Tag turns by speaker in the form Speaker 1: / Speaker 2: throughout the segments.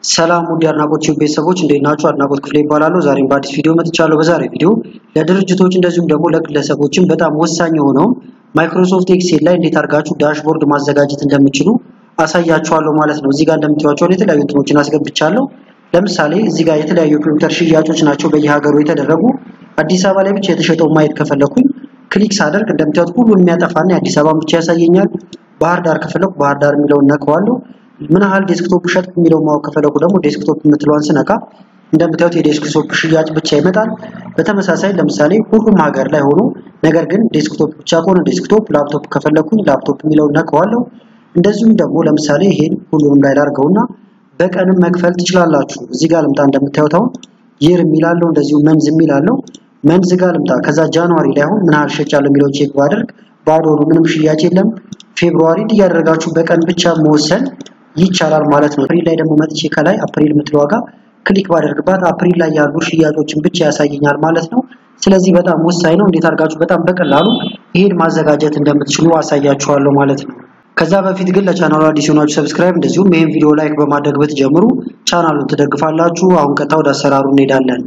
Speaker 1: ሰላም ውድ አድናቆት ቤተሰቦች እንዴት ናችሁ? አድናቆት ክፍሌ ይባላል። ዛሬም በአዲስ ቪዲዮ መጥቻለሁ። በዛሬ ቪዲዮ ለድርጅቶች እንደዚሁም ደግሞ ለግለሰቦችም በጣም ወሳኝ የሆነው ማይክሮሶፍት ኤክሴል ላይ እንዴት አድርጋችሁ ዳሽቦርድ ማዘጋጀት እንደምትችሉ አሳያችኋለሁ ማለት ነው። እዚህ ጋር እንደምታዩቸው የተለያዩ እንትኖችን አስገብቻለሁ። ለምሳሌ እዚህ ጋር የተለያዩ ኮምፒውተር ሽያጮች ናቸው በየሀገሩ የተደረጉ። አዲስ አበባ ላይ ብቻ የተሸጠው ማየት ከፈለኩኝ ክሊክ ሳደርግ እንደምታዩት ሁሉን የሚያጠፋና አዲስ አበባን ብቻ ያሳየኛል። ባህር ዳር ከፈለኩ ባህር ዳር የሚለውን ነካዋለሁ። ምን ያህል ዴስክቶፕ ሸጥኩ የሚለው ማወቅ ከፈለኩ ደግሞ ዴስክቶፕ የምትለዋን ስነካ እንደምታዩት የዴስክቶፕ ሽያጭ ብቻ ይመጣል። በተመሳሳይ ለምሳሌ ሁሉም ሀገር ላይ ሆኖ ነገር ግን ዴስክቶፕ ብቻ ከሆነ ዴስክቶፕ፣ ላፕቶፕ ከፈለኩኝ ላፕቶፕ የሚለውን ነካዋለሁ። እንደዚሁም ደግሞ ለምሳሌ ይሄን ሁሉንም ላይ ላድርገውና በቀንም መክፈል ትችላላችሁ። እዚህ ጋር ልምጣ። እንደምታዩት አሁን ይር የሚላለው እንደዚሁ መንዝ የሚላለው መንዝ ጋር ልምጣ። ከዛ ጃንዋሪ ላይ አሁን ምን ያህል ሸጫለሁ የሚለው ቼክ ባደርግ ባዶ ነው፣ ምንም ሽያጭ የለም። ፌብሩዋሪ እያደረጋችሁ በቀን ብቻ መወሰን ይቻላል ማለት ነው። አፕሪል ላይ ደግሞ መጥቼ ከላይ አፕሪል የምትለው ዋጋ ክሊክ ባደርግባት አፕሪል ላይ ያሉ ሽያጮችን ብቻ ያሳየኛል ማለት ነው። ስለዚህ በጣም ወሳኝ ነው። እንዴት አድርጋችሁ በጣም በቀላሉ ይሄን ማዘጋጀት እንደምትችሉ አሳያችኋለሁ ማለት ነው። ከዛ በፊት ግን ለቻናሉ አዲስ ሆናችሁ ሰብስክራይብ እንደዚሁም ይሄን ቪዲዮ ላይክ በማድረግ ብትጀምሩ ቻናሉን ትደግፋላችሁ። አሁን ቀጥታ ወደ አሰራሩ እንሄዳለን።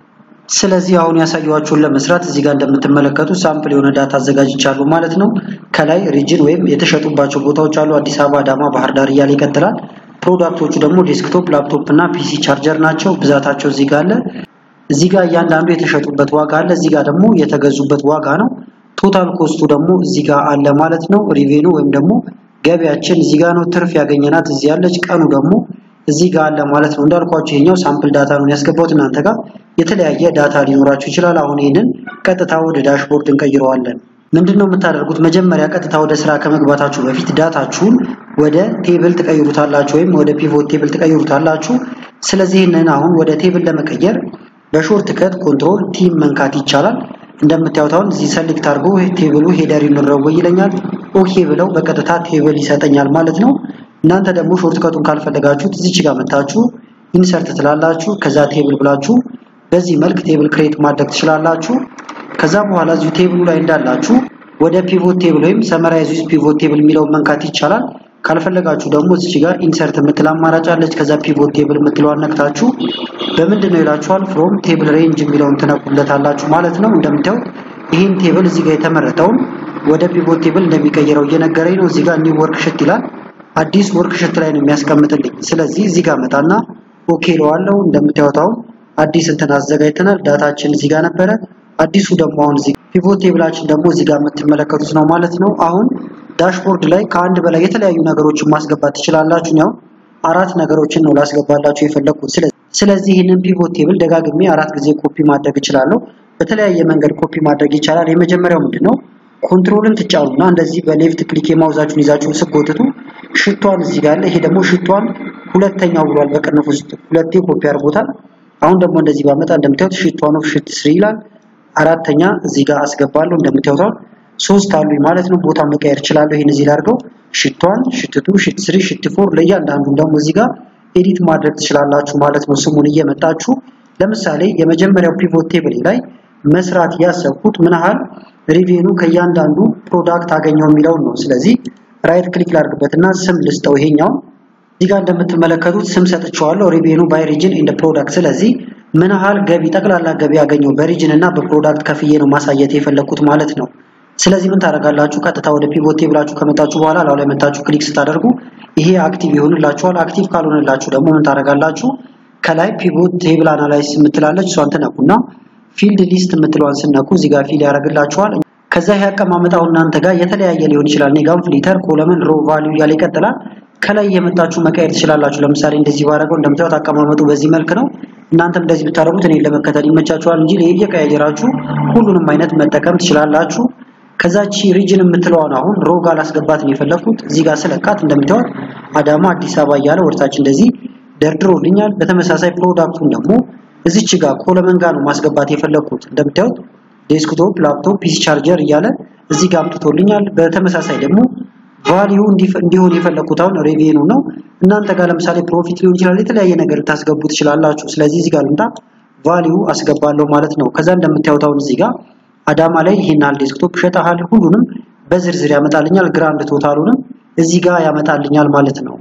Speaker 1: ስለዚህ አሁን ያሳያችሁን ለመስራት እዚህ ጋር እንደምትመለከቱት ሳምፕል የሆነ ዳታ አዘጋጅቻለሁ ማለት ነው። ከላይ ሪጅን ወይም የተሸጡባቸው ቦታዎች አሉ። አዲስ አበባ፣ አዳማ፣ ባህር ዳር እያለ ይቀጥላል። ፕሮዳክቶቹ ደግሞ ዴስክቶፕ፣ ላፕቶፕ እና ፒሲ ቻርጀር ናቸው። ብዛታቸው እዚህ ጋር አለ። እዚህ ጋር እያንዳንዱ የተሸጡበት ዋጋ አለ። እዚህ ጋር ደግሞ የተገዙበት ዋጋ ነው። ቶታል ኮስቱ ደግሞ እዚህ ጋር አለ ማለት ነው። ሪቬኑ ወይም ደግሞ ገቢያችን እዚህ ጋር ነው። ትርፍ ያገኘናት እዚህ ያለች፣ ቀኑ ደግሞ እዚህ ጋር አለ ማለት ነው። እንዳልኳችሁ ይሄኛው ሳምፕል ዳታ ነው ያስገባሁት። እናንተ ጋር የተለያየ ዳታ ሊኖራችሁ ይችላል። አሁን ይሄንን ቀጥታ ወደ ዳሽቦርድ እንቀይረዋለን። ምንድነው የምታደርጉት? መጀመሪያ ቀጥታ ወደ ስራ ከመግባታችሁ በፊት ዳታችሁን ወደ ቴብል ትቀይሩታላችሁ ወይም ወደ ፒቮት ቴብል ትቀይሩታላችሁ። ስለዚህ ይሄንን አሁን ወደ ቴብል ለመቀየር በሾርት ከት ኮንትሮል ቲ መንካት ይቻላል። እንደምታዩት አሁን እዚህ ሰሌክት አድርጎ ቴብሉ ሄደር ይኖረው ይለኛል። ኦኬ ብለው በቀጥታ ቴብል ይሰጠኛል ማለት ነው። እናንተ ደግሞ ሾርት ከቱን ካልፈለጋችሁት እዚች ጋር መጣችሁ ኢንሰርት ትላላችሁ። ከዛ ቴብል ብላችሁ በዚህ መልክ ቴብል ክሬት ማድረግ ትችላላችሁ። ከዛ በኋላ እዚሁ ቴብሉ ላይ እንዳላችሁ ወደ ፒቮት ቴብል ወይም ሰመራይዝ ዊዝ ፒቮት ቴብል የሚለው መንካት ይቻላል። ካልፈለጋችሁ ደግሞ እዚች ጋር ኢንሰርት የምትል አማራጭ አለች። ከዛ ፒቮት ቴብል የምትለዋን ነክታችሁ በምንድነው ይላችኋል ፍሮም ቴብል ሬንጅ የሚለውን ትነኩለታላችሁ ማለት ነው። እንደምታዩት ይሄን ቴብል እዚህ ጋር የተመረጠውን ወደ ፒቮት ቴብል እንደሚቀይረው እየነገረኝ ነው። እዚህ ጋር ኒው ወርክሺት ይላል። አዲስ ወርክሺት ላይ ነው የሚያስቀምጥልኝ። ስለዚህ እዚህ ጋር መጣና ኦኬ ለዋለው። እንደምታዩት አሁን አዲስ እንትን አዘጋጅተናል። ዳታችን እዚህ ጋር ነበረ። አዲሱ ደግሞ አሁን እዚህ ፒቮት ቴብላችን ደግሞ እዚህ ጋር የምትመለከቱት ነው ማለት ነው። አሁን ዳሽቦርድ ላይ ከአንድ በላይ የተለያዩ ነገሮችን ማስገባት ትችላላችሁ። ያው አራት ነገሮችን ነው ላስገባላችሁ የፈለኩት። ስለዚህ ይሄንን ፒቮት ቴብል ደጋግሜ 4 ጊዜ ኮፒ ማድረግ እችላለሁ። በተለያየ መንገድ ኮፒ ማድረግ ይቻላል። የመጀመሪያው ምንድነው ኮንትሮልን ትጫኑና እንደዚህ በሌፍት ክሊክ የማውዛችሁን ይዛችሁ ስቆጥቱ ሽቷን እዚህ ጋር አለ። ይሄ ደግሞ ሽቷን ሁለተኛው ብሏል። በቅንፍ ውስጥ ሁለቴ ኮፒ አድርጎታል። አሁን ደግሞ እንደዚህ ባመጣ እንደምታዩት ሽቷን ኦፍ ሽት 3 ይላል። አራተኛ እዚህ ጋር አስገባለሁ። እንደምታዩት አሁን 3 አሉኝ ማለት ነው። ቦታ መቀየር እችላለሁ። ይሄን እዚህ ላድርገው። ሽቷን፣ ሽት2፣ ሽት 3፣ ሽት 4 ለእያንዳንዱ ደግሞ እዚህ ጋር ኤዲት ማድረግ ትችላላችሁ ማለት ነው። ስሙን እየመጣችሁ ለምሳሌ የመጀመሪያው ፒቮት ቴብል ላይ መስራት ያሰብኩት ምን ያህል ሪቬኑ ከእያንዳንዱ ፕሮዳክት አገኘው የሚለው ነው። ስለዚህ ራይት ክሊክ ላድርግበትና ስም ልስጠው። ይሄኛው እዚህ ጋር እንደምትመለከቱት ስም ሰጥቼዋለሁ ሪቬኑ ባይ ሪጅን ኤንድ ፕሮዳክት። ስለዚህ ምን ያህል ገቢ ጠቅላላ ገቢ ያገኘው በሪጅን እና በፕሮዳክት ከፍዬ ነው ማሳየት የፈለኩት ማለት ነው። ስለዚህ ምን ታደርጋላችሁ? ቀጥታ ወደ ፒቮት ቴብላችሁ ከመጣችሁ በኋላ ላው ላይ መጣችሁ ክሊክ ስታደርጉ ይሄ አክቲቭ ይሆንላችኋል። አክቲቭ ካልሆነላችሁ ደግሞ ምን ታደርጋላችሁ? ከላይ ፒቮት ቴብል አናላይሲስ የምትላለች እሷን ትነኩና ፊልድ ሊስት የምትለዋን ስነኩ እዚህ ጋር ፊል ያደርግላችኋል። ከዛ ይሄ አቀማመጣው እናንተ ጋር የተለያየ ሊሆን ይችላል። ኔጋም ፍሊተር ኮለመን ሮ ቫልዩ ያለ ይቀጥላል። ከላይ የመጣችሁ መቀየር ትችላላችሁ። ለምሳሌ እንደዚህ ባደረገው እንደምታዩት አቀማመጡ በዚህ መልክ ነው። እናንተም እንደዚህ ብታደርጉት እኔ ለመከተል ይመቻችኋል እንጂ ለየቀያየራችሁ ሁሉንም አይነት መጠቀም ትችላላችሁ። ከዛቺ ሪጅን የምትለዋን አሁን ሮ ጋር ላስገባት ነው የፈለኩት። እዚህ ጋር ስለካት እንደምታዩት አዳማ፣ አዲስ አበባ እያለ ወርታችን እንደዚህ ደርድሮልኛል። በተመሳሳይ ፕሮዳክቱን ደግሞ እዚች ጋር ኮለመን ጋር ነው ማስገባት የፈለኩት። እንደምታዩት ዴስክቶፕ፣ ላፕቶፕ፣ ፒሲ ቻርጀር እያለ እዚህ ጋር አምጥቶልኛል። በተመሳሳይ ደግሞ ቫልዩ እንዲሆን የፈለኩት አሁን ሬቬኑ ነው። እናንተ ጋር ለምሳሌ ፕሮፊት ሊሆን ይችላል። የተለያየ ነገር ታስገቡ ትችላላችሁ። ስለዚህ እዚህ ጋር ልምጣ ቫልዩ አስገባለሁ ማለት ነው። ከዛ እንደምታዩት አሁን እዚህ ጋር አዳማ ላይ ይሄናል ዴስክቶፕ ሸጣሃል ሁሉንም በዝርዝር ያመጣልኛል። ግራንድ ቶታሉንም እዚህ ጋር ያመጣልኛል ማለት ነው።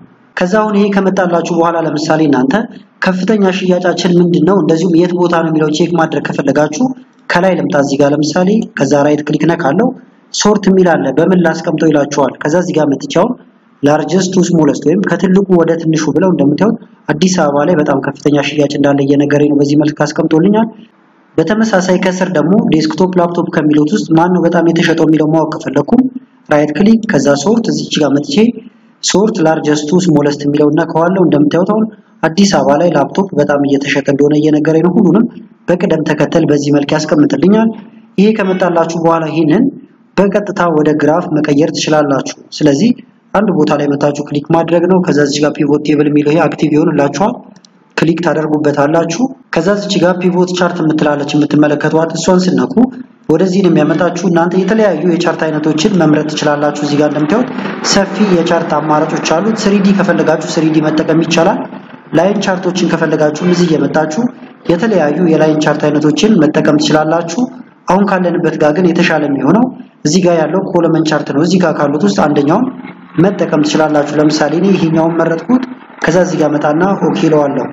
Speaker 1: ከዛውን ይሄ ከመጣላችሁ በኋላ ለምሳሌ እናንተ ከፍተኛ ሽያጫችን ምንድነው እንደዚሁም የት ቦታ ነው የሚለው ቼክ ማድረግ ከፈለጋችሁ ከላይ ልምጣ እዚህ ጋር ለምሳሌ ከዛ ራይት ክሊክ ነካለው ሶርት የሚል አለ በምን ላስቀምጠው ይላችኋል ከዛ እዚህ ጋር መጥቻው largest to smallest ወይም ከትልቁ ወደ ትንሹ ብለው እንደምታዩት አዲስ አበባ ላይ በጣም ከፍተኛ ሽያጭ እንዳለ እየነገረኝ ነው በዚህ መልኩ አስቀምጦልኛል በተመሳሳይ ከስር ደግሞ ዴስክቶፕ ላፕቶፕ ከሚሉት ውስጥ ማን ነው በጣም የተሸጠው የሚለው ማወቅ ከፈለኩም ራይት ክሊክ ከዛ ሶርት እዚች ጋር መጥቼ ሶርት largest to smallest የሚለውና ከዋለው እንደምታዩት አሁን አዲስ አበባ ላይ ላፕቶፕ በጣም እየተሸጠ እንደሆነ እየነገረኝ ነው ሁሉንም በቅደም ተከተል በዚህ መልኩ ያስቀምጥልኛል ይሄ ከመጣላችሁ በኋላ ይሄንን በቀጥታ ወደ ግራፍ መቀየር ትችላላችሁ ስለዚህ አንድ ቦታ ላይ መታችሁ ክሊክ ማድረግ ነው ከዛ እዚህ ጋር ፒቮት ቴብል የሚለው ይሄ አክቲቭ ይሆንላችኋል ክሊክ ታደርጉበታላችሁ ከዛ እዚህ ጋር ፒቮት ቻርት የምትላለች የምትመለከቷት እሷን ስነኩ ወደዚህ ነው የሚያመጣችሁ እናንተ የተለያዩ የቻርት አይነቶችን መምረጥ ትችላላችሁ እዚህ ጋር እንደምታዩት ሰፊ የቻርት አማራጮች አሉት 3D ከፈለጋችሁ 3D መጠቀም ይቻላል ላይን ቻርቶችን ከፈለጋችሁ እዚህ እየመጣችሁ የተለያዩ የላይን ቻርት አይነቶችን መጠቀም ትችላላችሁ አሁን ካለንበት ጋር ግን የተሻለ የሚሆነው እዚህ ጋር ያለው ኮለመን ቻርት ነው እዚህ ጋር ካሉት ውስጥ አንደኛውን መጠቀም ትችላላችሁ ለምሳሌ እኔ ይሄኛውን መረጥኩት ከዛ እዚህ ጋር መጣና ኦኬ ለዋለሁ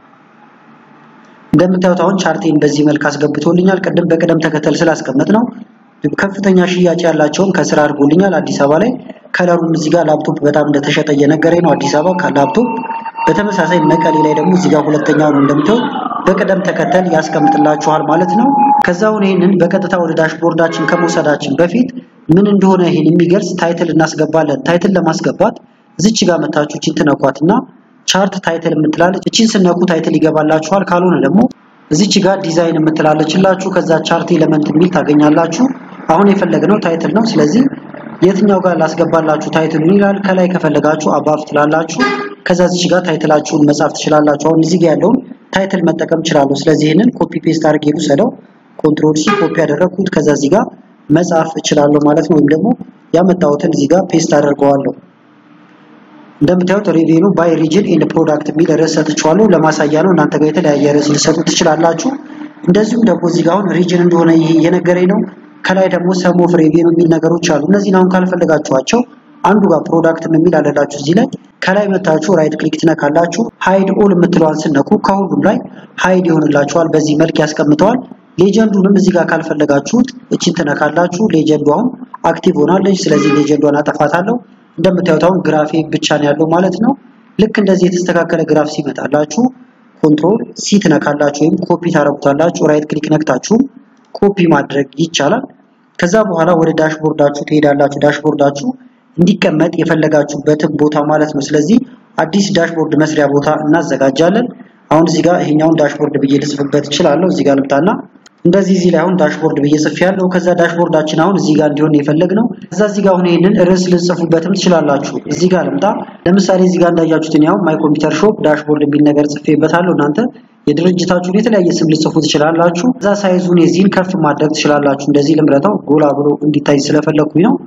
Speaker 1: እንደምታዩት አሁን ቻርቴን በዚህ መልኩ አስገብቶልኛል ቀደም በቀደም ተከተል ስላስቀመጥ ነው ከፍተኛ ሽያጭ ያላቸውን ከስራ አድርጎልኛል አዲስ አበባ ላይ ከለሩም እዚህ ጋር ላፕቶፕ በጣም እንደተሸጠ እየነገረኝ ነው አዲስ አበባ ከላፕቶፕ በተመሳሳይ መቀሌ ላይ ደግሞ እዚህ ጋር ሁለተኛው ነው እንደምታዩት በቀደም ተከተል ያስቀምጥላችኋል ማለት ነው ከዛውን ይሄንን በቀጥታ ወደ ዳሽቦርዳችን ከመውሰዳችን በፊት ምን እንደሆነ ይሄን የሚገልጽ ታይትል እናስገባለን ታይትል ለማስገባት እዚች ጋር መታችሁ እቺን ትነኳትና ቻርት ታይትል የምትላለች እቺን ስነኩ ታይትል ይገባላችኋል ካልሆነ ደግሞ እዚች ጋር ዲዛይን የምትላለችላችሁ ከዛ ቻርት ኤሌመንት የሚል ታገኛላችሁ አሁን የፈለግነው ታይትል ነው ስለዚህ የትኛው ጋር ላስገባላችሁ ታይትሉን ይላል ከላይ ከፈለጋችሁ አባፍ ትላላችሁ ከዛ እዚች ጋር ታይትላችሁን መጻፍ ትችላላችሁ አሁን እዚህ ጋር ያለውን ታይትል መጠቀም ይችላሉ ስለዚህ ይሄንን ኮፒ ፔስት አድርጌ ልውሰደው ኮንትሮል ሲ ኮፒ ያደረኩት ከዛ እዚህ ጋር መጻፍ እችላለሁ ማለት ነው ወይም ደግሞ ያመጣሁትን እዚህ ጋር ፔስት አደርገዋለሁ እንደምታዩት ሪቪው ባይ ሪጅን ኢን ፕሮዳክት የሚል ርዕስ ሰጥቻለሁ ለማሳያ ነው እናንተ ጋር የተለያየ ርዕስ ልሰጡ ትችላላችሁ እንደዚሁም ደግሞ እዚህ ጋር አሁን ሪጅን እንደሆነ ይሄ እየነገረኝ ነው ከላይ ደግሞ ሰም ኦፍ ሪቪው የሚል ነገሮች አሉ እነዚህን አሁን ካልፈለጋችኋቸው አንዱ ጋር ፕሮዳክት የሚል አለላችሁ እዚህ ላይ ከላይ መታችሁ ራይት ክሊክ ትነካላችሁ ሃይድ ኦል የምትለዋን ስነኩ ከሁሉም ላይ ሃይድ ይሆንላችኋል በዚህ መልኩ ያስቀምጠዋል ሌጀንዱንም እዚህ ጋር ካልፈለጋችሁት እቺን ትነካላችሁ ሌጀንዱ አሁን አክቲቭ ሆናለች ስለዚህ ሌጀንዷን አጠፋታለሁ እንደምታዩት አሁን ግራፍ ብቻ ነው ያለው ማለት ነው ልክ እንደዚህ የተስተካከለ ግራፍ ሲመጣላችሁ ኮንትሮል ሲ ትነካላችሁ ወይም ኮፒ ታረጉታላችሁ ራይት ክሊክ ነክታችሁ ኮፒ ማድረግ ይቻላል ከዛ በኋላ ወደ ዳሽቦርዳችሁ ትሄዳላችሁ ዳሽቦርዳችሁ እንዲቀመጥ የፈለጋችሁበትን ቦታ ማለት ነው ስለዚህ አዲስ ዳሽቦርድ መስሪያ ቦታ እናዘጋጃለን አሁን እዚህ ጋር ይሄኛውን ዳሽቦርድ ብዬ ልጽፍበት እችላለሁ እዚህ ጋር ልምጣና እንደዚህ እዚህ ላይ አሁን ዳሽቦርድ ብዬ ጽፌያለሁ ከዛ ዳሽቦርዳችን አሁን እዚህ ጋር እንዲሆን የፈለግነው ከዛ እዚህ ጋር አሁን ይሄንን ርዕስ ልጽፉበትም ትችላላችሁ እዚህ ጋር ልምጣ ለምሳሌ እዚህ ጋር እንዳያችሁት ነው ማይ ኮምፒውተር ሾፕ ዳሽቦርድ የሚል ነገር ጽፌበታለሁ እናንተ የድርጅታችሁን የተለያየ ስም ልጽፉ ትችላላችሁ ከዛ ሳይዙን የዚህን ከፍ ማድረግ ትችላላችሁ እንደዚህ ልምረታው ጎላ ብሎ እንዲታይ ስለፈለኩኝ ነው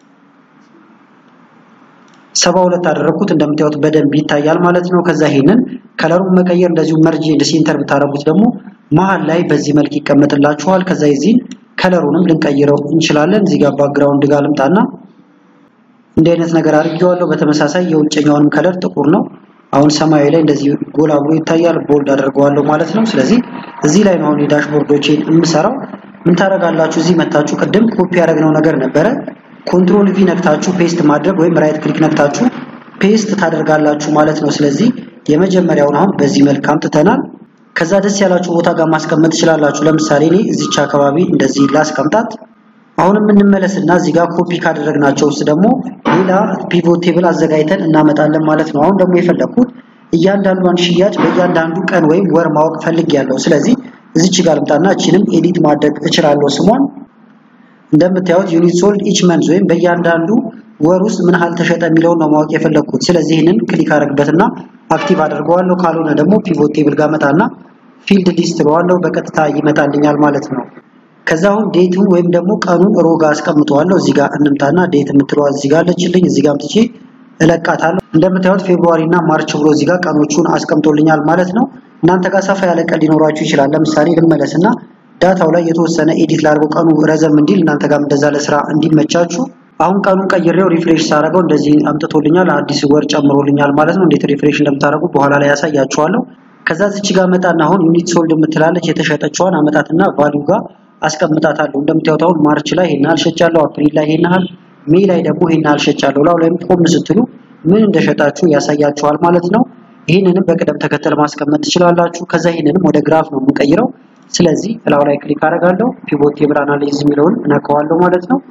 Speaker 1: 72 አደረኩት እንደምታዩት በደንብ ይታያል ማለት ነው ከዛ ይሄንን ከለሩን መቀየር እንደዚሁ መርጅ ኤንድ ሴንተር ብታረጉት ደግሞ መሃል ላይ በዚህ መልኩ ይቀመጥላችኋል ከዛ የዚህን ከለሩንም ልንቀይረው እንችላለን እዚህ ጋር ባክግራውንድ ጋር ልምጣና እንደ አይነት ነገር አድርጌዋለሁ በተመሳሳይ የውጭኛውንም ከለር ጥቁር ነው አሁን ሰማያዊ ላይ እንደዚህ ጎላ ብሎ ይታያል ቦልድ አደርገዋለሁ ማለት ነው ስለዚህ እዚህ ላይ ነው የዳሽቦርዶቼን የምሰራው ምን ታረጋላችሁ እዚህ መታችሁ ቅድም ኮፒ ያደረግነው ነገር ነበረ ኮንትሮል ቪ ነክታችሁ ፔስት ማድረግ ወይም ራይት ክሊክ ነክታችሁ ፔስት ታደርጋላችሁ ማለት ነው ስለዚህ የመጀመሪያውን አሁን በዚህ መልኩ አምጥተናል ከዛ ደስ ያላችሁ ቦታ ጋር ማስቀመጥ ይችላልላችሁ ለምሳሌ እኔ እዚች አካባቢ እንደዚህ ላስቀምጣት አሁንም እንመለስና እዚህ ጋር ኮፒ ካደረግናቸው ውስጥ ደግሞ ሌላ ፒቮት ቴብል አዘጋጅተን እናመጣለን ማለት ነው አሁን ደግሞ የፈለኩት እያንዳንዱን ሽያጭ በእያንዳንዱ ቀን ወይም ወር ማወቅ ፈልጊያለሁ ስለዚህ እዚች ጋር ልምጣና እቺንም ኤዲት ማድረግ እችላለሁ ስሟን እንደምታዩት ዩኒት ሶልድ ኢች መንዝ ወይም በእያንዳንዱ ወር ውስጥ ምን ያህል ተሸጠ የሚለው ነው ማወቅ የፈለኩት ስለዚህ ይሄንን ክሊክ አድርግበትና አክቲቭ አድርገዋለሁ ካልሆነ ደግሞ ፒቮት ቴብል ጋር መጣና ፊልድ ሊስት ለዋለሁ በቀጥታ ይመጣልኛል ማለት ነው ከዛው ዴቱን ወይም ደግሞ ቀኑን ሮ ጋር አስቀምጠዋለሁ እዚህ ጋር እንምጣና ዴት የምትለው እዚህ ጋር አለችልኝ እዚህ ጋር አምጥቼ እለቃታለሁ እንደምታዩት ፌብሩዋሪ እና ማርች ብሎ እዚህ ጋር ቀኖቹን አስቀምጦልኛል ማለት ነው እናንተ ጋር ሰፋ ያለ ቀን ሊኖራችሁ ይችላል ለምሳሌ ልመለስና ዳታው ላይ የተወሰነ ኤዲት ላድርገው ቀኑ ረዘም እንዲል እናንተ ጋር እንደዛ ለስራ እንዲመቻችሁ አሁን ቀኑን ቀይሬው ሪፍሬሽ ሳደርገው እንደዚህ አምጥቶልኛል አዲስ ወር ጨምሮልኛል ማለት ነው እንዴት ሪፍሬሽ እንደምታደርጉ በኋላ ላይ ያሳያችኋለሁ ከዛ እዚህ ጋር መጣና አሁን ዩኒት ሶልድ የምትላለች የተሸጠችዋን አመጣትና ቫልዩ ጋር አስቀምጣታለሁ እንደምታዩት አሁን ማርች ላይ ይሄን አልሸጫለሁ አፕሪል ላይ ይሄን አል ሜይ ላይ ደግሞ ይሄን አልሸጫለሁ ላው ላይ ቆም ስትሉ ምን እንደሸጣችሁ ያሳያችኋል ማለት ነው ይሄንንም በቅደም ተከተል ማስቀመጥ ትችላላችሁ ከዛ ይሄንንም ወደ ግራፍ ነው የምንቀይረው ስለዚህ ላው ላይ ክሊክ አደርጋለሁ ፒቮት ቴብል አናሊሲስ የሚለውን እነካዋለሁ ማለት ነው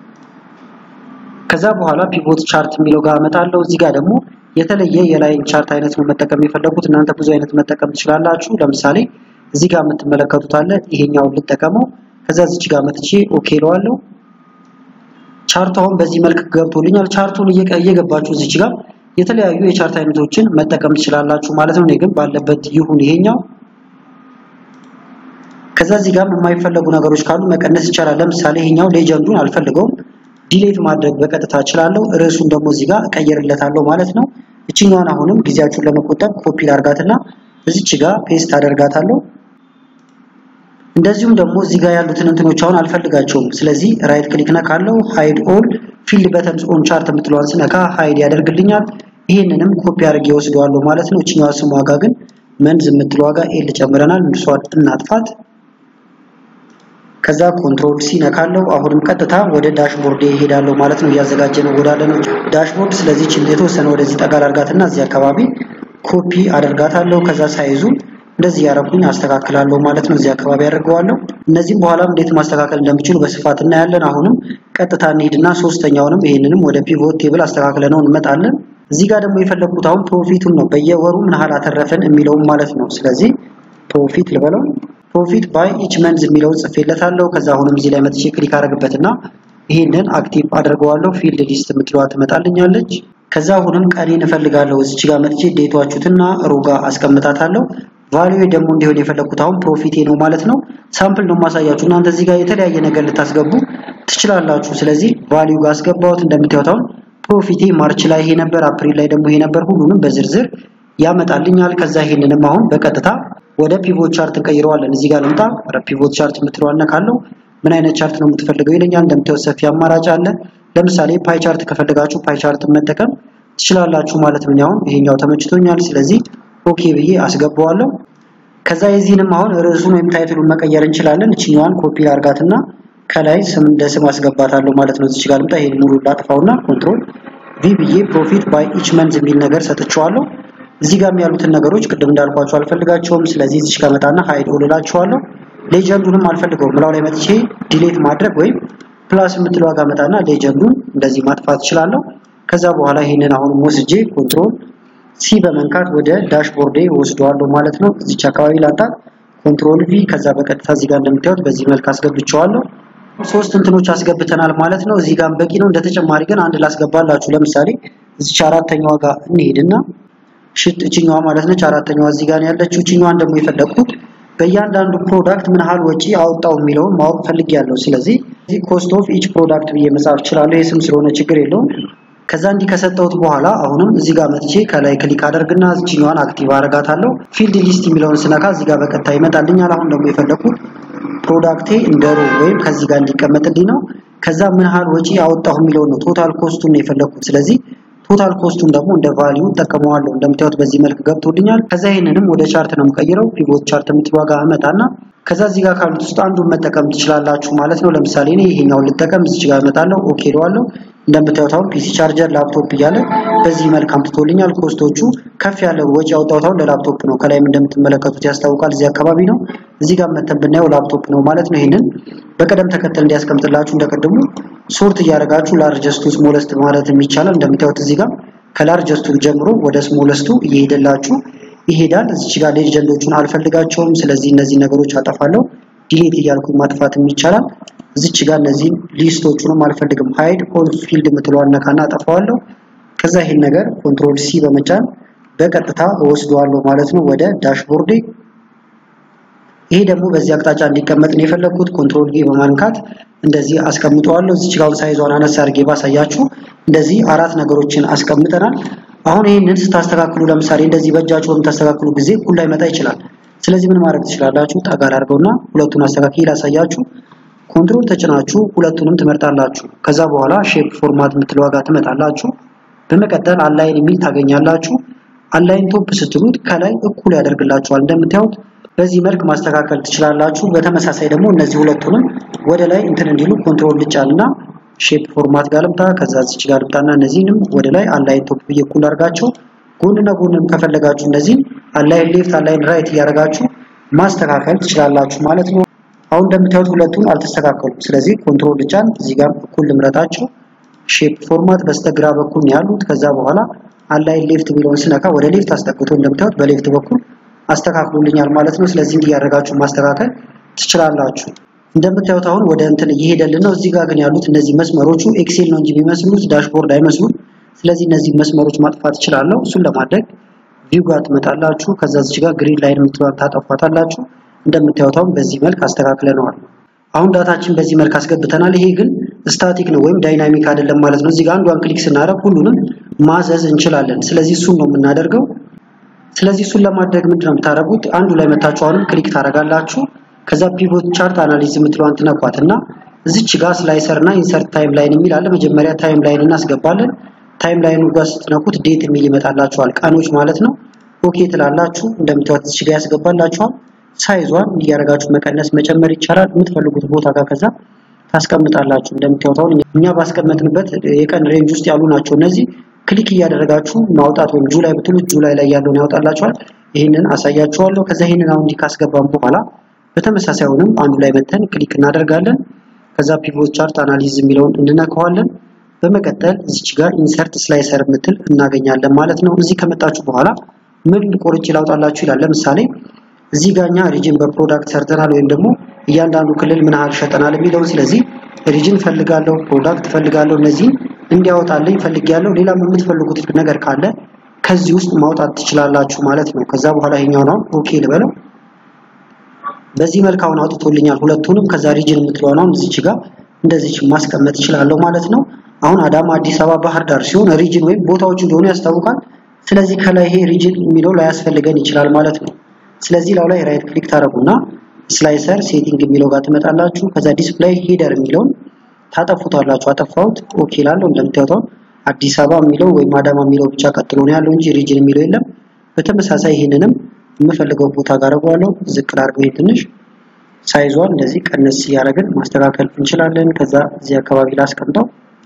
Speaker 1: ከዛ በኋላ ፒቮት ቻርት የሚለው ጋር አመጣለሁ እዚህ ጋር ደግሞ የተለየ የላይን ቻርት አይነት ነው መጠቀም የፈለኩት እናንተ ብዙ አይነት መጠቀም ትችላላችሁ ለምሳሌ እዚህ ጋር የምትመለከቱት አለ ይሄኛውን ልጠቀመው ከዛ እዚህ ጋር መጥቼ ኦኬ ለዋለሁ ቻርቱን በዚህ መልክ ገብቶልኛል ቻርቱን እየገባችሁ እዚህ ጋር የተለያዩ የቻርት አይነቶችን መጠቀም ትችላላችሁ ማለት ነው እኔ ግን ባለበት ይሁን ይሄኛው ከዛ እዚህ ጋር የማይፈልጉ ነገሮች ካሉ መቀነስ ይቻላል ለምሳሌ ይሄኛው ሌጀንዱን አልፈልገውም ዲሌት ማድረግ በቀጥታ እችላለሁ ርዕሱን ደግሞ እዚህ ጋር ቀይርለታለሁ ማለት ነው እቺኛውን አሁንም ጊዜያችሁን ለመቆጠብ ኮፒ ላርጋትና እዚች ጋር ፔስት አደርጋታለሁ እንደዚሁም ደግሞ እዚህ ጋር ያሉትን እንትኖች አሁን አልፈልጋቸውም ስለዚህ ራይት ክሊክ ነካለው ሃይድ ኦል ፊልድ በተንስ ኦን ቻርት የምትለዋን ስነካ ሃይድ ያደርግልኛል ይሄንንም ኮፒ አድርጌ ወስደዋለሁ ማለት ነው እቺኛው ስም ዋጋ ግን መንዝ የምትለው ዋጋ ኤል ጨምረናል እንሷት እናጥፋት ከዛ ኮንትሮል ሲ ነካለው አሁንም ቀጥታ ወደ ዳሽቦርድ ይሄዳለው ማለት ነው ያዘጋጀ ነው ወዳለነው ዳሽቦርድ ስለዚህ የተወሰነ ወደዚህ ጠጋል አርጋትና እዚህ አካባቢ ኮፒ አደርጋታለሁ ከዛ ሳይዙ እንደዚህ ያረኩኝ አስተካክላለሁ ማለት ነው እዚህ አካባቢ ያደርገዋለሁ እነዚህም በኋላ እንዴት ማስተካከል እንደምችሉ በስፋት እናያለን አሁንም ቀጥታ እንሄድና ሶስተኛውንም ይሄንንም ወደ ፒቮት ቴብል አስተካክለነው እንመጣለን እዚህ ጋር ደግሞ የፈለኩት አሁን ፕሮፊቱን ነው በየወሩ ምን ያህል አተረፈን የሚለው ማለት ነው ስለዚህ ፕሮፊት ልበለው ፕሮፊት ባይ ኢች መንዝ የሚለው ጽፌለታለሁ ከዛ አሁንም እዚህ ላይ መጥቼ ክሊክ አደርግበትና ይሄንን አክቲቭ አድርገዋለሁ ፊልድ ሊስት የምትለዋ ትመጣልኛለች ከዛ አሁንም ቀሪን እፈልጋለሁ እዚህ ጋር መጥቼ ዴቷችሁትና ሮጋ አስቀምጣታለሁ ቫልዩ ደግሞ እንዲሆን የፈለኩት አሁን ፕሮፊቴ ነው ማለት ነው ሳምፕል ነው ማሳያችሁ እናንተ እዚህ ጋር የተለያየ ነገር ልታስገቡ ትችላላችሁ ስለዚህ ቫልዩ ጋር አስገባውት እንደምታዩት አሁን ፕሮፊቴ ማርች ላይ ይሄ ነበር አፕሪል ላይ ደግሞ ይሄ ነበር ሁሉንም በዝርዝር ያመጣልኛል ከዛ ይሄንንም አሁን በቀጥታ ወደ ፒቮት ቻርት እንቀይረዋለን እዚህ ጋር ልምጣ ፒቮት ቻርት የምትለዋና ካለው ምን አይነት ቻርት ነው የምትፈልገው ይለኛል እንደምታዩት ሰፊ አማራጭ አለ ለምሳሌ ፓይ ቻርት ከፈለጋችሁ ፓይ ቻርት መጠቀም ትችላላችሁ ማለት ነው ያው ይሄኛው ተመችቶኛል ስለዚህ ኦኬ ብዬ አስገባዋለሁ ከዛ የዚህንም አሁን ርዕሱን ወይም ታይትሉን መቀየር እንችላለን እቺኛዋን ኮፒ አርጋትና ከላይ ስም እንደስም አስገባታለሁ ማለት ነው እዚህ ጋር ልምጣ ይሄን ሙሉ ላጥፋውና ኮንትሮል ቪ ብዬ ፕሮፊት ባይ ኢች መንዝ የሚል ነገር ሰጥቻለሁ እዚህ ጋር ያሉትን ነገሮች ቅድም እንዳልኳችሁ አልፈልጋቸውም ስለዚህ እዚህ ጋር መጣና ሃይድ ኦልላችኋለሁ ሌጀንዱንም አልፈልገውም ምላው ላይ መጥቼ ዲሌት ማድረግ ወይ ፕላስ የምትለው ጋር መጣና ሌጀንዱን እንደዚህ ማጥፋት ይችላልው ከዛ በኋላ ይሄንን አሁን ወስጄ ኮንትሮል ሲ በመንካት ወደ ዳሽቦርድ ወስደዋለሁ ማለት ነው እዚህ አካባቢ ላጣ ኮንትሮል ቪ ከዛ በቀጥታ እዚህ ጋር እንደምታዩት በዚህ መልክ አስገብቻለሁ ሶስት እንትኖች አስገብተናል ማለት ነው እዚህ ጋር በቂ ነው እንደተጨማሪ ግን አንድ ላስገባላችሁ ለምሳሌ እዚህ አራተኛው ጋር እንሄድና እቺኛዋ ማለት ነው አራተኛዋ እዚህ ጋር ያለችው እቺኛዋን ደግሞ የፈለኩት በእያንዳንዱ ፕሮዳክት ምን ያህል ወጪ አወጣው የሚለው ማወቅ ፈልጊያለሁ ስለዚህ እዚህ ኮስት ኦፍ ኢች ፕሮዳክት ብዬ መጻፍ ይችላል የስም ስለሆነ ችግር የለውም ከዛ እንዲ ከሰጠውት በኋላ አሁንም እዚህ ጋር መጥቼ ከላይ ክሊክ አደርግና እቺኛዋን አክቲቭ አደርጋታለሁ ፊልድ ሊስት የሚለውን ስነካ እዚህ ጋር በቀጥታ ይመጣልኛል አሁን ደግሞ የፈለኩት ፕሮዳክቴ እንደሮ ወይም ከዚህ ጋር እንዲቀመጥልኝ ነው ከዛ ምን ያህል ወጪ አወጣው የሚለው ነው ቶታል ኮስቱን ነው የፈለኩት ስለዚህ ቶታል ኮስቱን ደግሞ እንደ ቫልዩ ተጠቀመዋለሁ እንደምታዩት በዚህ መልክ ገብቶልኛል ከዛ ይሄንንም ወደ ቻርት ነው የምቀይረው ፒቮት ቻርት የምትዋጋ አመጣና ከዛ እዚህ ጋር ካሉት ውስጥ አንዱን መጠቀም ትችላላችሁ ማለት ነው ለምሳሌ እኔ ይሄኛውን ልጠቀም እዚህ ጋር አመጣለሁ ኦኬ ለዋለሁ እንደምታዩት አሁን ፒሲ ቻርጀር ላፕቶፕ ይያለ በዚህ መልክ አምጥቶልኛል ኮስቶቹ ከፍ ያለ ወጪ አውጣው ለላፕቶፕ ነው ከላይም እንደምትመለከቱት ያስታውቃል እዚህ አካባቢ ነው እዚህ ጋር መተን ብናየው ላፕቶፕ ነው ማለት ነው ይሄንን በቀደም ተከተል እንዲያስቀምጥላችሁ እንደቀደሙ ሶርት ያደርጋችሁ ላርጀስቱ ስሞለስት ማለት የሚቻለው እንደምታዩት እዚህ ጋር ከላርጀስቱ ጀምሮ ወደ ስሞለስቱ እየሄደላችሁ ይሄዳል እዚህ ጋር ሌጀንዶቹን አልፈልጋቸውም ስለዚህ እነዚህ ነገሮች አጠፋለሁ ዲሊት እያልኩ ማጥፋት የሚቻላል እዚች ጋር እነዚህ ሊስቶቹንም አልፈልግም ሃይድ ኦል ፊልድ የምትለዋን ነካና አጠፋዋለሁ ከዛ ይሄን ነገር ኮንትሮል ሲ በመጫን በቀጥታ ወስደዋለሁ ማለት ነው ወደ ዳሽቦርድ ይሄ ደግሞ በዚህ አቅጣጫ እንዲቀመጥ ነው የፈለኩት ኮንትሮል ቪ በማንካት እንደዚህ አስቀምጠዋለሁ እዚች ጋር ሳይዟን አነሳ አድርጌ ባሳያችሁ እንደዚህ አራት ነገሮችን አስቀምጠናል አሁን ይሄንን ስታስተካክሉ ለምሳሌ እንደዚህ በእጃችሁ በምታስተካክሉ ጊዜ ሁሉ ላይ መጣ ይችላል ስለዚህ ምን ማድረግ ትችላላችሁ ታጋር አድርገውና ሁለቱን አስተካክዬ ላሳያችሁ ኮንትሮል ተጭናችሁ ሁለቱንም ትመርጣላችሁ። ከዛ በኋላ ሼፕ ፎርማት የምትለው ጋር ትመጣላችሁ። በመቀጠል አላይን የሚል ታገኛላችሁ። አላይን ቶፕ ስትሉት ከላይ እኩል ያደርግላችኋል። እንደምታዩት በዚህ መልክ ማስተካከል ትችላላችሁ። በተመሳሳይ ደግሞ እነዚህ ሁለቱንም ወደ ላይ እንትን እንዲሉ ኮንትሮል ልጫንና ሼፕ ፎርማት ጋር ልምጣ። ከዛ እዚህ ጋር ልምጣና እነዚህንም ወደ ላይ አላይን ቶፕ ብዬ እኩል አድርጋችሁ ጎንና ጎንም ከፈለጋችሁ እነዚህን አላይን ሌፍት አላይን ራይት እያደረጋችሁ ማስተካከል ትችላላችሁ ማለት ነው። አሁን እንደምታዩት ሁለቱም አልተስተካከሉም። ስለዚህ ኮንትሮል ልጫን እዚህ ጋር እኩል ልምረጣቸው። ሼፕ ፎርማት በስተግራ በኩል ነው ያሉት። ከዛ በኋላ አላይን ሌፍት የሚለውን ስነካ ወደ ሌፍት አስጠግቶ እንደምታዩት በሌፍት በኩል አስተካክሉልኛል ማለት ነው። ስለዚህ እንዲህ ያደርጋችሁ ማስተካከል ትችላላችሁ። እንደምታዩት አሁን ወደ እንትን እየሄደልን ነው። እዚህ ጋር ግን ያሉት እነዚህ መስመሮቹ ኤክሴል ነው እንጂ የሚመስሉት ዳሽቦርድ አይመስሉም። ስለዚህ እነዚህ መስመሮች ማጥፋት እችላለሁ። እሱን ለማድረግ ቪው ጋር ትመጣላችሁ። ከዛ እዚህ ጋር ግሪን ላይን የምትባል ታጠፋታላችሁ። እንደምታዩት አሁን በዚህ መልክ አስተካክለነዋል። አሁን ዳታችን በዚህ መልክ አስገብተናል። ይሄ ግን ስታቲክ ነው ወይም ዳይናሚክ አይደለም ማለት ነው። እዚህ ጋር አንዷን ክሊክ ስናደርግ ሁሉንም ማዘዝ እንችላለን። ስለዚህ እሱን ነው የምናደርገው። ስለዚህ እሱን ለማድረግ ምንድነው የምታደርጉት? አንዱ ላይ መታችሁ አሁንም ክሊክ ታደርጋላችሁ። ከዛ ፒቮት ቻርት አናሊዝ የምትለዋን ትነኳትና እዚች ጋር ስላይሰር እና ኢንሰርት ታይም ላይን የሚል አለ። መጀመሪያ ታይም ላይን እናስገባለን። ታይም ላይኑ ጋር ስትነኩት ዴት የሚል ይመጣላችኋል፣ ቀኖች ማለት ነው። ኦኬ ትላላችሁ። እንደምታዩት እዚህ ጋር ያስገባላችኋል። ሳይዟን እያደረጋችሁ መቀነስ መጨመር ይቻላል የምትፈልጉት ቦታ ጋር ከዛ ታስቀምጣላችሁ። እንደምታዩት አሁን እኛ ባስቀመጥንበት የቀን ሬንጅ ውስጥ ያሉ ናቸው እነዚህ። ክሊክ እያደረጋችሁ ማውጣት ወይም ጁላይ ብትሉት ጁላይ ላይ ያለውን ያወጣላችኋል። ይሄንን አሳያችኋለሁ። ከዛ ይሄንን አሁን ካስገባን በኋላ በተመሳሳይውንም አንዱ ላይ መተን ክሊክ እናደርጋለን። ከዛ ፒቮት ቻርት አናሊዝ የሚለውን እንነካዋለን። በመቀጠል እዚች ጋር ኢንሰርት ስላይሰር ምትል እናገኛለን ማለት ነው። እዚህ ከመጣችሁ በኋላ ምን ቆርጬ ላውጣላችሁ ይላል። ለምሳሌ እዚህ ጋርኛ ሪጅን በፕሮዳክት ሰርተናል ወይም ደግሞ እያንዳንዱ ክልል ምን ያህል ሸጠናል የሚለው። ስለዚህ ሪጅን ፈልጋለሁ፣ ፕሮዳክት ፈልጋለሁ፣ እነዚህ እንዲያወጣልኝ ፈልጊያለሁ። ሌላም የምትፈልጉት ነገር ካለ ከዚህ ውስጥ ማውጣት ትችላላችሁ ማለት ነው። ከዛ በኋላ ይሄኛው ነው ኦኬ ልበለው። በዚህ መልክ አሁን አውጥቶልኛል ሁለቱንም። ከዛ ሪጅን የምትለው ነው እዚች ጋር እንደዚህ ማስቀመጥ እችላለሁ ማለት ነው። አሁን አዳማ፣ አዲስ አበባ፣ ባህር ዳር ሲሆን ሪጅን ወይም ቦታዎች እንደሆነ ያስታውቃል። ስለዚህ ከላይ ይሄ ሪጅን የሚለው ላይ ያስፈልገን ይችላል ማለት ነው። ስለዚህ ላው ላይ ራይት ክሊክ ታረጉና ስላይሰር ሴቲንግ የሚለው ጋር ትመጣላችሁ። ከዛ ዲስፕሌይ ሄደር የሚለውን ታጠፉታላችሁ። አጠፋውት ኦኬ ላለው። እንደምታዩት አዲስ አበባ የሚለው ወይም አዳማ የሚለው ብቻ ቀጥሎ ነው ያለው እንጂ ሪጅን የሚለው የለም። በተመሳሳይ ይሄንንም የምፈልገው ቦታ ጋር አረጋለሁ። ዝቅ አድርገው ትንሽ ሳይዟን እንደዚህ ቀነስ ያደረግን ማስተካከል እንችላለን። ከዛ እዚህ አካባቢ ላስቀምጠው።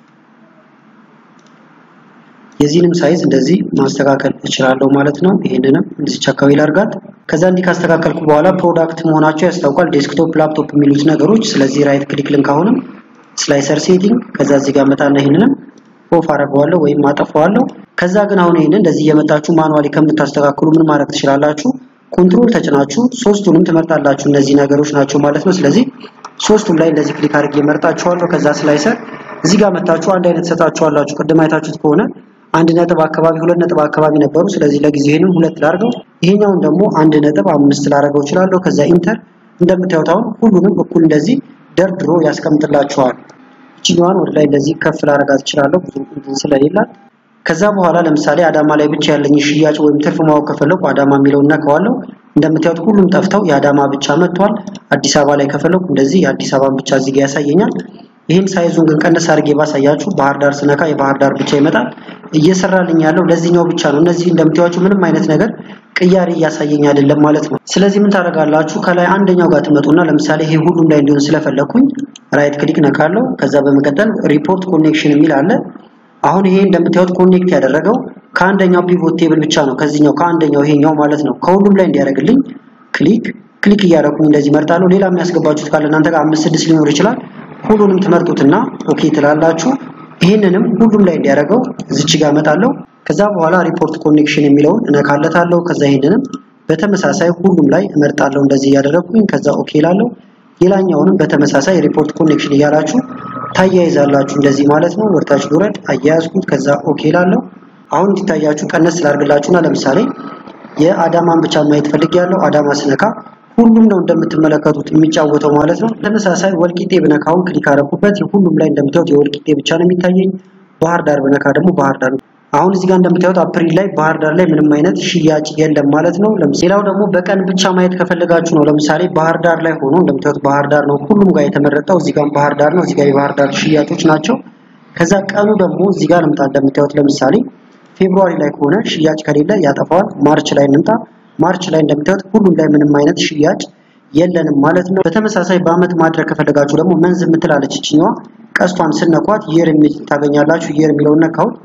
Speaker 1: የዚህንም ሳይዝ እንደዚህ ማስተካከል እችላለሁ ማለት ነው። ይሄንንም እዚህ አካባቢ ላርጋት። ከዛ እንዲህ ካስተካከልኩ በኋላ ፕሮዳክት መሆናቸው ያስታውቃል፣ ዴስክቶፕ፣ ላፕቶፕ የሚሉት ነገሮች። ስለዚህ ራይት ክሊክ ልንካ አሁንም ስላይሰር ሴቲንግ። ከዛ እዚህ ጋር መጣና ይሄንንም ኦፍ አደርገዋለሁ ወይም አጠፋዋለሁ። ከዛ ግን አሁን ይሄንን እንደዚህ እየመጣችሁ ማኑዋሊ ከምታስተካክሉ ምን ማድረግ ትችላላችሁ? ኮንትሮል ተጭናችሁ ሶስቱንም ትመርጣላችሁ። እነዚህ ነገሮች ናቸው ማለት ነው። ስለዚህ ሶስቱም ላይ እንደዚህ ክሊክ አድርጌ መርጣችኋለሁ። ከዛ ስላይሰር እዚህ ጋር መጣችሁ አንድ አይነት ሰጣችኋላችሁ። ቅድም አይታችሁት ከሆነ 1 አካባቢ 2 አካባቢ ነበሩ። ስለዚህ ለጊዜው ይሄንን 2 ላድርገው። ይሄኛውን ደግሞ 1.5 ላደርገው እችላለሁ። ከዛ ኢንተር። እንደምታዩት አሁን ሁሉንም እኩል እንደዚህ ደርድሮ ያስቀምጥላችኋል። እቺኛዋን ወደ ላይ እንደዚህ ከፍ ላደርጋት እችላለሁ ብዙ ስለሌላት። ከዛ በኋላ ለምሳሌ አዳማ ላይ ብቻ ያለኝ ሽያጭ ወይም ትርፍ ማወቅ ከፈለኩ አዳማ የሚለውን ነካዋለሁ። እንደምታዩት ሁሉም ጠፍተው የአዳማ ብቻ መጥቷል። አዲስ አበባ ላይ ከፈለኩ እንደዚህ የአዲስ አበባን ብቻ እዚህ ጋር ያሳየኛል። ይሄን ሳይዙን ግን ቀነስ አድርጌ ባሳያችሁ ባህር ዳር ስነካ የባህር ዳር ብቻ ይመጣል። እየሰራልኝ ያለው ለዚህኛው ብቻ ነው። እነዚህ እንደምታዩት ምንም አይነት ነገር ቅያሪ እያሳየኝ አይደለም ማለት ነው። ስለዚህ ምን ታደርጋላችሁ? ከላይ አንደኛው ጋር ትመጡና ለምሳሌ ይሄ ሁሉም ላይ እንዲሆን ስለፈለኩኝ ራይት ክሊክ ነካለሁ። ከዛ በመቀጠል ሪፖርት ኮኔክሽን የሚል አለ። አሁን ይሄ እንደምታዩት ኮኔክት ያደረገው ከአንደኛው ፒቮት ቴብል ብቻ ነው፣ ከዚህኛው ከአንደኛው ይሄኛው ማለት ነው። ከሁሉም ላይ እንዲያደርግልኝ ክሊክ እያደረኩኝ እንደዚህ መርጣለሁ። ሌላ የሚያስገባችሁት ካለ እናንተ ጋር 5 6 ሊኖር ይችላል። ሁሉንም ትመርጡትና ኦኬ ትላላችሁ። ይሄንንም ሁሉም ላይ እንዲያደርገው እዚች ጋር መጣለሁ። ከዛ በኋላ ሪፖርት ኮኔክሽን የሚለውን እነካለታለሁ። ከዛ ይሄንንም በተመሳሳይ ሁሉም ላይ እመርጣለሁ እንደዚህ ያደረኩኝ። ከዛ ኦኬ ላለው። ሌላኛውንም በተመሳሳይ ሪፖርት ኮኔክሽን እያላችሁ ታያይዛላችሁ እንደዚህ ማለት ነው። ወርታች ዱረድ አያያዝኩት። ከዛ ኦኬ ላለው። አሁን እንዲታያችሁ ቀነስ ስላርግላችሁና ለምሳሌ የአዳማን ብቻ ማየት ፈልጊያለሁ። አዳማ ስነካ ሁሉም ነው እንደምትመለከቱት የሚጫወተው ማለት ነው። ተመሳሳይ ወልቂጤ በነካውን ክሊክ አረኩበት። ሁሉም ላይ እንደምታዩት የወልቂጤ ብቻ ነው የሚታየኝ። ባህር ዳር በነካ ደግሞ ባህር ዳር። አሁን እዚህ ጋር እንደምታዩት አፕሪል ላይ ባህር ዳር ላይ ምንም አይነት ሽያጭ የለም ማለት ነው። ሌላው ደግሞ በቀን ብቻ ማየት ከፈለጋችሁ ነው። ለምሳሌ ባህር ዳር ላይ ሆኖ እንደምታዩት ባህር ዳር ነው ሁሉም ጋር የተመረጠው። እዚህ ጋር ባህር ዳር ነው፣ እዚህ ጋር የባህር ዳር ሽያጮች ናቸው። ከዛ ቀኑ ደግሞ እዚህ ጋር እንደምታዩት ለምሳሌ ፌብሩዋሪ ላይ ከሆነ ሽያጭ ከሌለ ያጠፋዋል። ማርች ላይ እንምጣ። ማርች ላይ እንደምታዩት ሁሉም ላይ ምንም አይነት ሽያጭ የለንም ማለት ነው። በተመሳሳይ በአመት ማድረግ ከፈለጋችሁ ደግሞ መንዝ የምትላለች እቺኛዋ ቀስቷን ስነኳት year የሚል ታገኛላችሁ። year የሚለውን ነካሁት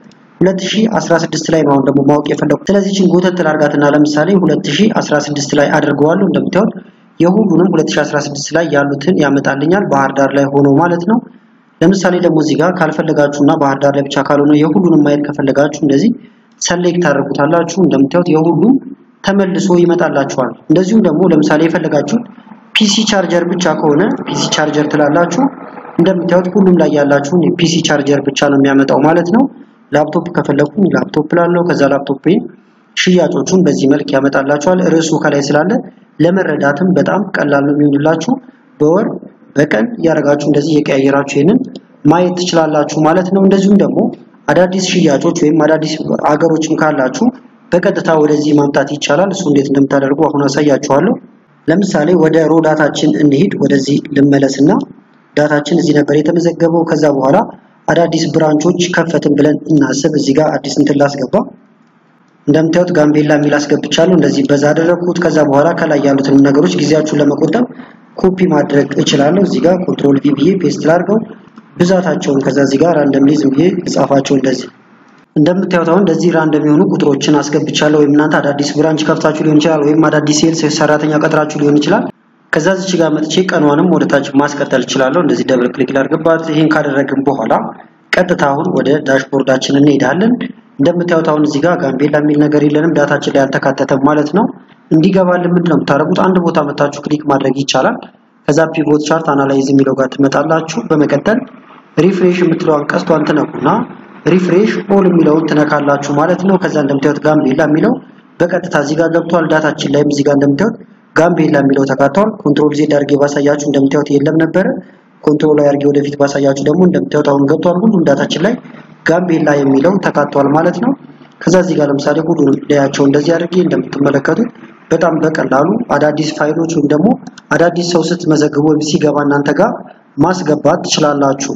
Speaker 1: 2016 ላይ ነው አሁን ደግሞ ማወቅ የፈለኩት። ስለዚህ እቺን ጎተት ላርጋትና ለምሳሌ 2016 ላይ አድርገዋለሁ። እንደምታዩት የሁሉንም 2016 ላይ ያሉትን ያመጣልኛል ባህር ዳር ላይ ሆኖ ማለት ነው። ለምሳሌ ደግሞ እዚህ ጋር ካልፈለጋችሁና ባህር ዳር ላይ ብቻ ካልሆነ የሁሉንም ማየት ከፈለጋችሁ እንደዚህ ሰሌክት ታደርጉታላችሁ። እንደምታዩት የሁሉም ተመልሶ ይመጣላችኋል። እንደዚሁም ደግሞ ለምሳሌ የፈለጋችሁት ፒሲ ቻርጀር ብቻ ከሆነ ፒሲ ቻርጀር ትላላችሁ። እንደምታዩት ሁሉም ላይ ያላችሁን የፒሲ ቻርጀር ብቻ ነው የሚያመጣው ማለት ነው። ላፕቶፕ ከፈለኩኝ ላፕቶፕ ላለው ከዛ ላፕቶፕን ሽያጮቹን በዚህ መልክ ያመጣላችኋል። ርዕሱ ከላይ ስላለ ለመረዳትም በጣም ቀላል ነው የሚሆንላችሁ። በወር በቀን ያረጋችሁ እንደዚህ የቀያየራችሁ ይሄንን ማየት ትችላላችሁ ማለት ነው። እንደዚሁም ደግሞ አዳዲስ ሽያጮች ወይም አዳዲስ አገሮችም ካላችሁ በቀጥታ ወደዚህ ማምጣት ይቻላል። እሱ እንዴት እንደምታደርጉ አሁን አሳያችኋለሁ። ለምሳሌ ወደ ሮ ዳታችን እንሂድ። ወደዚህ ልመለስና ዳታችን እዚህ ነበር የተመዘገበው። ከዛ በኋላ አዳዲስ ብራንቾች ከፈትን ብለን እናስብ። እዚህ ጋር አዲስ እንትን ላስገባ። እንደምታዩት ጋምቤላ የሚል አስገብቻለሁ። እንደዚህ በዛ አደረኩት። ከዛ በኋላ ከላይ ያሉትን ነገሮች ጊዜያችሁን ለመቆጠብ ኮፒ ማድረግ እችላለሁ። እዚህ ጋር ኮንትሮል ቪ ብዬ ፔስት ላድርገው ብዛታቸውን። ከዛ እዚህ ጋር ራንደምሊ ዝም ብዬ ጻፋቸው። እንደዚህ እንደምታዩት አሁን እንደዚህ ራንደም የሆኑ ቁጥሮችን አስገብቻለሁ። ወይም እናንተ አዳዲስ ብራንች ከፍታችሁ ሊሆን ይችላል፣ ወይም አዳዲስ ሴልስ ሰራተኛ ቀጥራችሁ ሊሆን ይችላል። ከዛ እዚህ ጋር መጥቼ ቀኗንም ወደታች ማስቀጠል እችላለሁ። እንደዚህ ደብል ክሊክ ላድርግባት። ይሄን ካደረግን በኋላ ቀጥታ አሁን ወደ ዳሽቦርዳችን እንሄዳለን። እንደምታዩት አሁን እዚህ ጋር ጋምቤላ የሚል ነገር የለንም፣ ዳታችን ላይ አልተካተተም ማለት ነው። እንዲገባልን ምንድነው የምታደርጉት? አንድ ቦታ መታችሁ ክሊክ ማድረግ ይቻላል። ከዛ ፒቮት ቻርት አናላይዝ የሚለው ጋር ትመጣላችሁ። በመቀጠል ሪፍሬሽ የምትለዋን ቀስቷን ትነኩና ሪፍሬሽ ኦል የሚለውን ትነካላችሁ ማለት ነው። ከዛ እንደምታዩት ጋምቤላ የሚለው በቀጥታ እዚህ ጋር ገብቷል። ዳታችን ላይም እዚህ ጋር እንደምታዩት ጋምቤላ የሚለው ተካቷል። ኮንትሮል ዜድ አድርጌ ባሳያችሁ እንደምታዩት የለም ነበር። ኮንትሮል ላይ አድርጌ ወደፊት ባሳያችሁ ደግሞ እንደምታዩት አሁን ገብቷል። ሁሉም ዳታችን ላይ ጋምቤላ የሚለው ተካቷል ማለት ነው። ከዛ እዚህ ጋር ለምሳሌ ሁሉንም ላያቸው እንደዚህ አድርጌ እንደምትመለከቱት በጣም በቀላሉ አዳዲስ ፋይሎች ወይም ደግሞ አዳዲስ ሰው ስትመዘግቡ ወይም ሲገባ እናንተ ጋር ማስገባት ትችላላችሁ።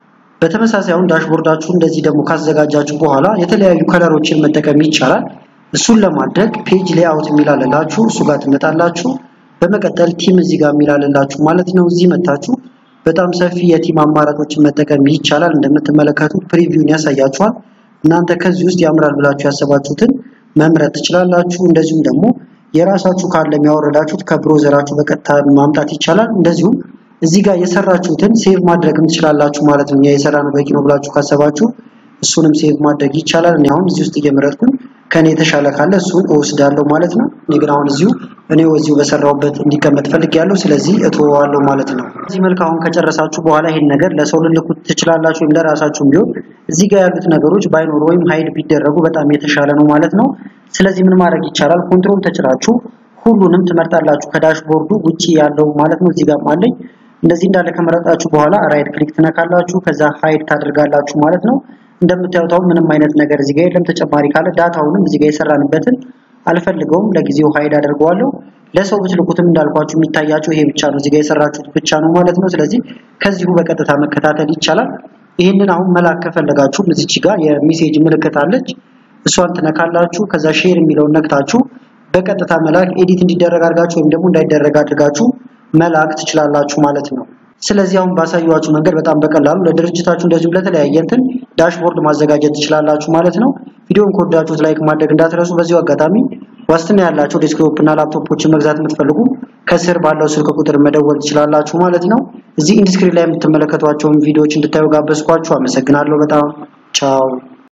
Speaker 1: በተመሳሳይ አሁን ዳሽቦርዳችሁ እንደዚህ ደግሞ ካዘጋጃችሁ በኋላ የተለያዩ ከለሮችን መጠቀም ይቻላል። እሱን ለማድረግ ፔጅ ሌአውት የሚላልላችሁ እሱ ጋር ትመጣላችሁ። በመቀጠል ቲም እዚህ ጋር የሚላልላችሁ ማለት ነው። እዚህ መጣችሁ በጣም ሰፊ የቲም አማራጮችን መጠቀም ይቻላል። እንደምትመለከቱት ፕሪቪውን ያሳያችኋል። እናንተ ከዚህ ውስጥ ያምራል ብላችሁ ያሰባችሁትን መምረጥ ትችላላችሁ። እንደዚሁም ደግሞ የራሳችሁ ካለ የሚያወርዳችሁት ከብሮዘራችሁ በቀጥታ ማምጣት ይቻላል። እንደዚሁም እዚህ ጋር የሰራችሁትን ሴቭ ማድረግም ትችላላችሁ ማለት ነው። የሰራነው በቂ ነው ብላችሁ ካሰባችሁ እሱንም ሴቭ ማድረግ ይቻላል። እኔ አሁን እዚህ ውስጥ እየመረጥኩኝ ከኔ የተሻለ ካለ እሱን እወስዳለሁ ማለት ነው። እኔ ግን አሁን እዚሁ በሰራውበት እንዲቀመጥ ፈልጌያለሁ፣ ስለዚህ እተወዋለሁ ማለት ነው። እዚህ መልኩ አሁን ከጨረሳችሁ በኋላ ይሄን ነገር ለሰው ልልኩት ትችላላችሁ፣ ወይም ለራሳችሁም ቢሆን እዚህ ጋር ያሉት ነገሮች ባይኖር ወይም ሃይድ ቢደረጉ በጣም የተሻለ ነው ማለት ነው። ስለዚህ ምን ማድረግ ይቻላል? ኮንትሮል ተጭናችሁ ሁሉንም ትመርጣላችሁ ከዳሽቦርዱ ውጪ ያለው ማለት ነው። እዚህ ጋር አለኝ። እንደዚህ እንዳለ ከመረጣችሁ በኋላ ራይት ክሊክ ትነካላችሁ፣ ከዛ ሃይድ ታደርጋላችሁ ማለት ነው። እንደምታዩት አሁን ምንም አይነት ነገር እዚህ ጋር የለም። ተጨማሪ ካለ ዳታውንም እዚህ ጋር የሰራንበትን አልፈልገውም፣ ለጊዜው ሃይድ አደርገዋለሁ። ለሰው ብትልኩትም እንዳልኳችሁ የሚታያችሁ ይሄ ብቻ ነው፣ እዚህ ጋር የሰራችሁት ብቻ ነው ማለት ነው። ስለዚህ ከዚሁ በቀጥታ መከታተል ይቻላል። ይሄንን አሁን መላክ ከፈለጋችሁ እዚች ጋር የሜሴጅ ምልክት አለች፣ እሷን ትነካላችሁ። ከዛ ሼር የሚለውን ነክታችሁ በቀጥታ መላክ ኤዲት እንዲደረግ አድርጋችሁ ወይም ደግሞ እንዳይደረግ አድርጋችሁ መላክ ትችላላችሁ ማለት ነው። ስለዚህ አሁን ባሳየኋችሁ መንገድ በጣም በቀላሉ ለድርጅታችሁ እንደዚሁም ለተለያየ እንትን ዳሽቦርድ ማዘጋጀት ትችላላችሁ ማለት ነው። ቪዲዮውን ከወደዳችሁት ላይክ ማድረግ እንዳትረሱ። በዚሁ አጋጣሚ ዋስትና ያላቸው ዴስክቶፕ እና ላፕቶፖችን መግዛት የምትፈልጉ ከስር ባለው ስልክ ቁጥር መደወል ትችላላችሁ ማለት ነው። እዚህ ኢንስክሪን ላይ የምትመለከቷቸውን ቪዲዮዎች እንድታዩ ጋበዝኳችሁ። አመሰግናለሁ በጣም ቻው።